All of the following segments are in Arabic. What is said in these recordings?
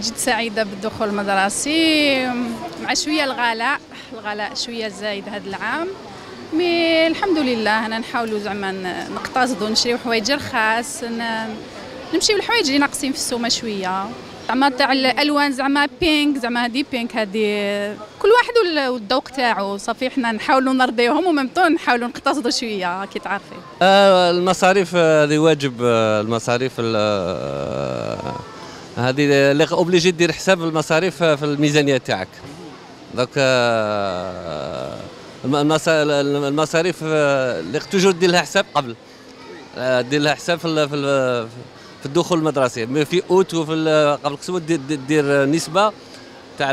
جد سعيدة بالدخول المدرسي مع شوية الغلاء شوية زايد هذا العام، مي الحمد لله. أنا نحاولوا زعما نقتصدوا نشريو حوايج رخاص، نمشيو الحوايج اللي ناقصين في السومه شويه، زعما تاع الالوان زعما بينك، زعما هذه بينك هذه كل واحد والذوق تاعو، صافي حنا نحاولوا نرضيوهم وممتون نحاولوا نقتصدوا شويه كي تعرفي. المصاريف هذه واجب، المصاريف هذه اللي اوبليجي دير حساب المصاريف في الميزانيه تاعك. دونك المصاريف اللي توجور دير لها حساب قبل، دير لها حساب في الدخول المدرسي، في اوت وفي قبل كسوه دير نسبه تاع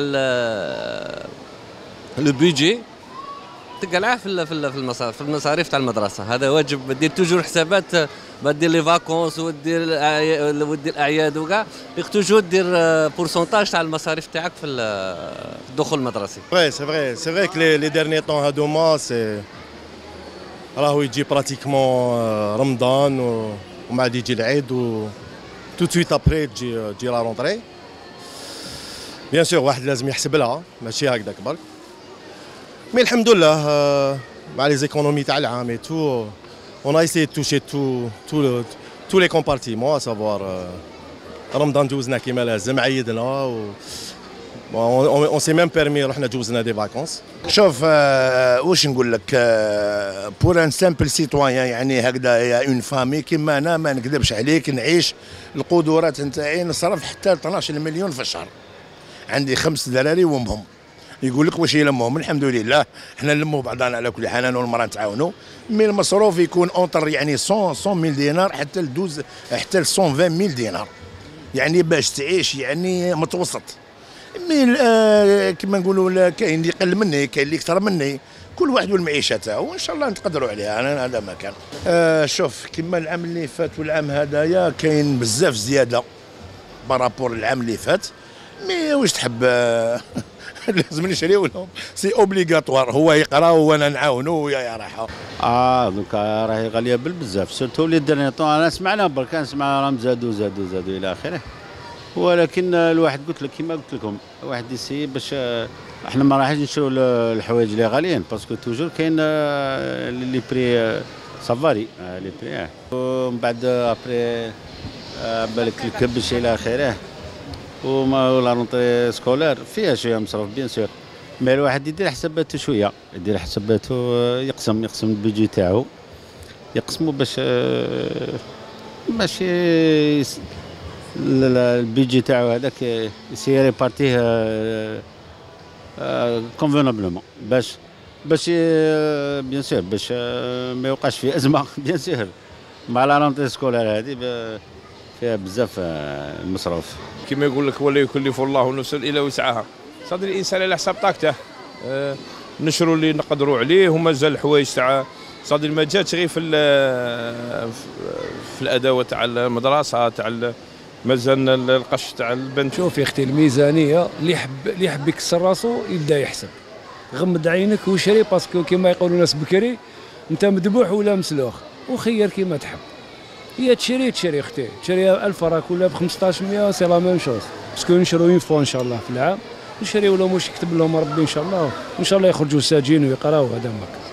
لو بيجي تقلعها في المصاريف تاع المدرسه. هذا واجب، دير توجور حسابات، دير لي فاكونس ودير الاعياد وكاع، توجور دير بورسونتاج تاع المصاريف تاعك في الدخول المدرسي. سي فري كو لي ديرني طون هادوما سي راهو يجي براتيكمون رمضان ومن بعد يجي العيد و تو سويت ابري تجي لا رونطري. بيان سور واحد لازم يحسب لها، ماشي هكذاك برك، مي الحمد لله مع لي زيكونومي تاع العام اي تو اون ا ايسيي توشي تو لي كومبارتيمون، سافوار رمضان جوزنا كيما لازم، عيدنا و اون سي ميم بيرمي رحنا جوزنا دي فاكونس. شوف واش نقول لك، بور ان سامبل سيتويان يعني هكذا يا اون فامي كيما انا، ما نكذبش عليك، نعيش القدرات نتاعي نصرف حتى 12 مليون في الشهر. عندي 5 دراري وامهم، يقول لك واش يلمهم؟ الحمد لله حنا نلموا بعضنا على كل حال، انا والمراه نتعاونوا، مي المصروف يكون اونتر يعني 100 ميل دينار حتى ل 12 حتى ل 120 ميل دينار، يعني باش تعيش يعني متوسط. مي كما نقولوا كاين اللي يقل مني، كاين اللي اكثر مني، كل واحد والمعيشه تاعو، وان شاء الله نتقدروا عليها. انا هذا ما كان. شوف كما العام اللي فات والعام هذايا كاين بزاف زياده بارابور العام اللي فات، مي واش تحب لازم نشريو لهم، سي اوبليغاتوار، هو يقرا وانا نعاونو ويا راحه. دوكا راهي غاليه بزاف، سورتو لي ديرني طون. انا سمعنا برك، نسمع راهم زادوا الى اخره، ولكن الواحد قلت لك كيما قلت لكم، واحد يسي باش احنا ما راحش نشريو الحوايج اللي غاليين، باسكو توجور كاين لي بري سافاري لي بري، ومن بعد ابري بالك الكبش الى اخره، ولا رونطري سكولار فيها شويه مصروف بيان سور، مي الواحد يدير حساباته شويه، يدير حساباته، يقسم البيجي تاعو، يقسمو باش البيجي تاعو هذاك يسير ريبارتيه كونفينابلومون، باش بيان سور باش ما يوقعش فيه ازمه. بيان سور مع لا رونطري سكولار هذه فيها بزاف المصروف. كما يقول لك ولا يكلف الله نفسا الا وسعها، صاد الانسان على حساب طاقته، نشروا اللي نقدروا عليه، ومازال الحوايج تاع صاد ما جاتش غير في الادوات تاع المدرسه، تاع مازال القش تاع البنت. شوف يا اختي، الميزانيه اللي يحب يكسر راسو يبدا يحسب، غمض عينك وشري، باسكو كما يقولوا الناس بكري انت مذبوح ولا مسلوخ، وخير كيما تحب. هي تشري اختي، تشري 1000 راك ولا ب 1500 سي لا ميم شوز، باسكو نشرو اون فوا ان شاء الله في العام، نشريو لهم واش يكتب لهم ربي ان شاء الله، وان شاء الله يخرجوا ساجين ويقراو. هذا ماك.